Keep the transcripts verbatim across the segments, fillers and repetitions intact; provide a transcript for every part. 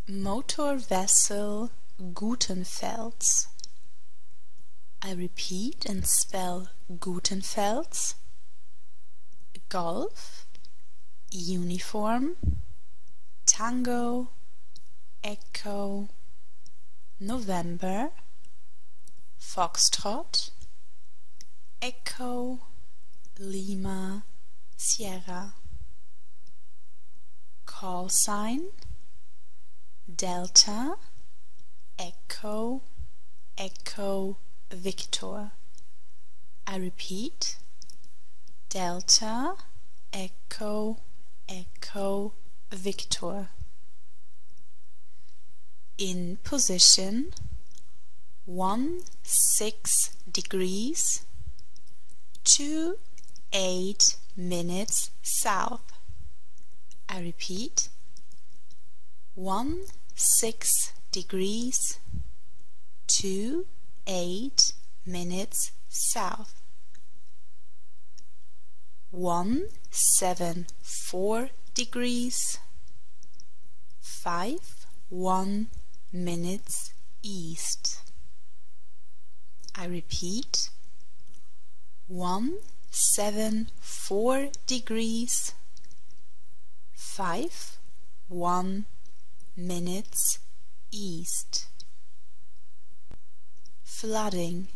Motor vessel Gutenfels. I repeat and spell Gutenfels. Golf, uniform, tango, echo, November, foxtrot, echo, Lima, Sierra. Call sign, Delta, Echo, Echo, Victor. I repeat, Delta, Echo, Echo, Victor. In position, one six degrees, two eight minutes south. I repeat, one six degrees, two eight minutes south. One seven four degrees, five one minutes east. I repeat, one seven four degrees, five one minutes east. Flooding.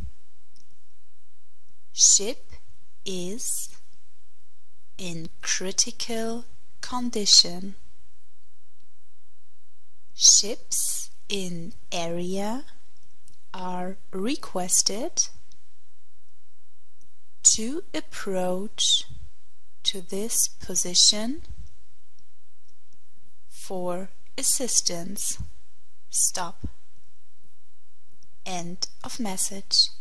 Ship is in critical condition. Ships in area are requested to approach to this position for assistance. Stop. End of message.